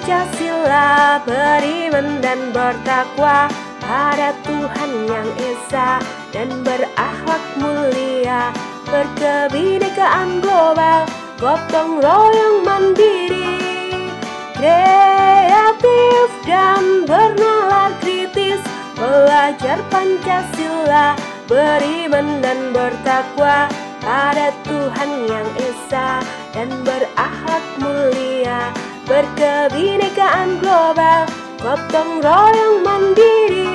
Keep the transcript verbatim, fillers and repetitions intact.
Pancasila, beriman dan bertakwa pada Tuhan yang Esa dan berakhlak mulia, berkebinekaan global, gotong royong mandiri, kreatif dan bernalar kritis, belajar Pancasila, beriman dan bertakwa pada Tuhan yang Esa dan berakhlak mulia, berkebinekaan global, gotong royong mandiri.